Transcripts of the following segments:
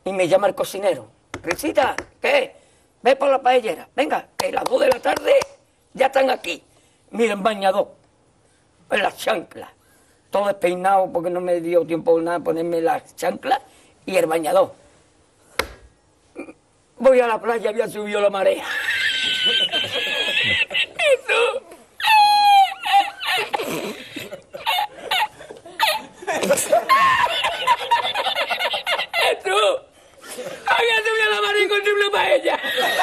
Y me llama el cocinero. Risita, ¿qué? Ve por la paellera. Venga, que las 2 de la tarde ya están aquí. Mira, en bañador, en las chanclas. Todo despeinado porque no me dio tiempo nada ponerme las chanclas y el bañador. Voy a la playa, había subido la marea. Había subido la marea y encontré una paella.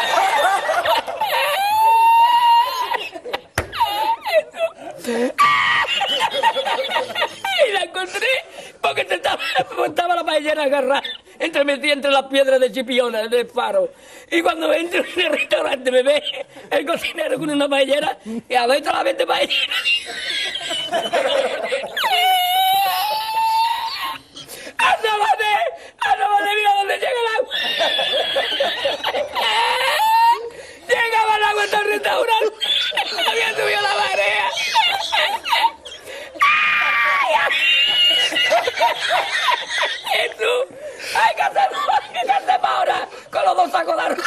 Y la encontré porque estaba la paellera agarrada metida entre las piedras de Chipiona, del faro. Y cuando entro en el restaurante me ve el cocinero con una paellera y a ver la vez de paellera. ¡Asómate! ¡Mira dónde llega el agua! Llegaba el agua hasta el restaurante. Había subido la marea. Jesús, hay que hacer ahora con los 2 sacos de arroz.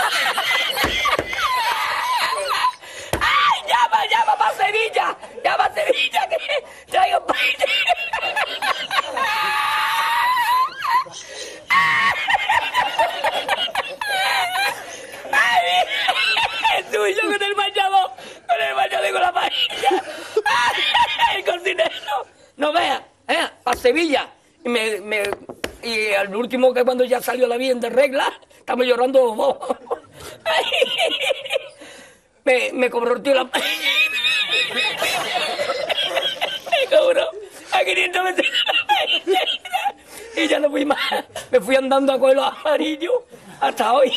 ¡Ay, llama para Sevilla! ¡Llama a Sevilla que traigo paella! ¡Ay, Jesús, yo con el bañador con la paella! ¡Ay, el cocinero! No vea, para Sevilla. Y al último, que cuando ya salió la bien de regla, estamos llorando los dos. Me cobró el tío la paella. Me cobró a 500 veces la paella. Y ya no fui más. Me fui andando a coger los amarillos hasta hoy.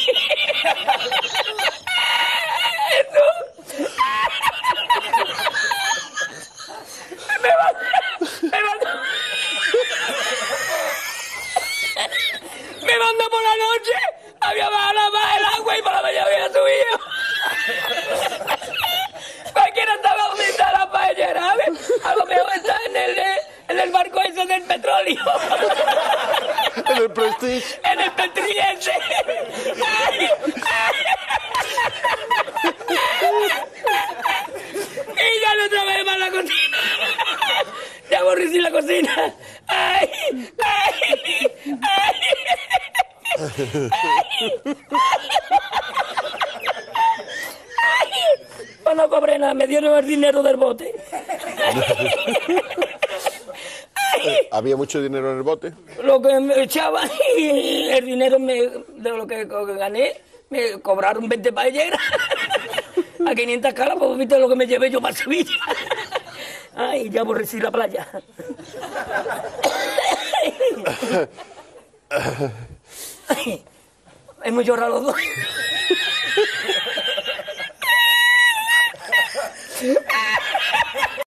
Me mandó por la noche, había bajado más el agua y por la mañana había subido. Cualquiera estaba donde está la paellera, ¿sabes? A lo mejor está en el barco ese del petróleo. En el Prestige. En el Petriense. Y ya no trabajé más la cocina. Ya aborrecí la cocina. ¡Ay! ¡Ay! ¡Ay! Pues no cobré nada, me dieron el dinero del bote. ¿Había mucho dinero en el bote? Lo que me echaban y el dinero de lo que gané, me cobraron 20 paelleras. A 500 caras, pues viste lo que me llevé yo para Sevilla. Ay, ya aborrecí la playa. Ay, hemos llorado los dos.